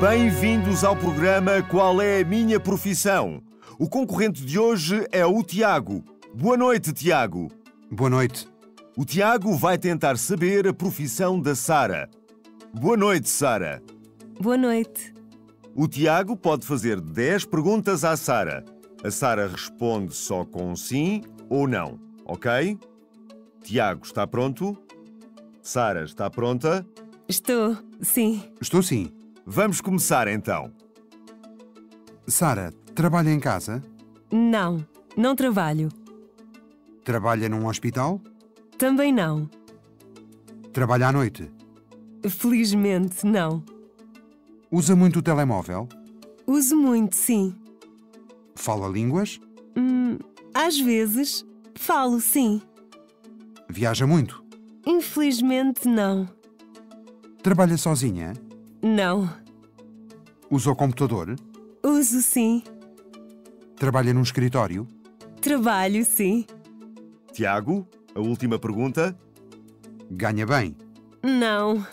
Bem-vindos ao programa Qual é a Minha Profissão? O concorrente de hoje é o Tiago. Boa noite, Tiago. Boa noite. O Tiago vai tentar saber a profissão da Sara. Boa noite, Sara. Boa noite. O Tiago pode fazer 10 perguntas à Sara. A Sara responde só com sim ou não, ok? Tiago, está pronto? Sara, está pronta? Estou, sim. Estou sim. Vamos começar então. Sara, trabalha em casa? Não, não trabalho. Trabalha num hospital? Também não. Trabalha à noite? Felizmente, não. Usa muito o telemóvel? Uso muito, sim. Fala línguas? Às vezes, falo, sim. Viaja muito? Infelizmente, não. Trabalha sozinha? Não. Usa o computador? Uso, sim. Trabalha num escritório? Trabalho, sim. Tiago, a última pergunta. Ganha bem? Não.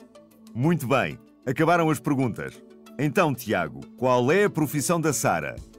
Muito bem, acabaram as perguntas. Então, Tiago, qual é a profissão da Sara?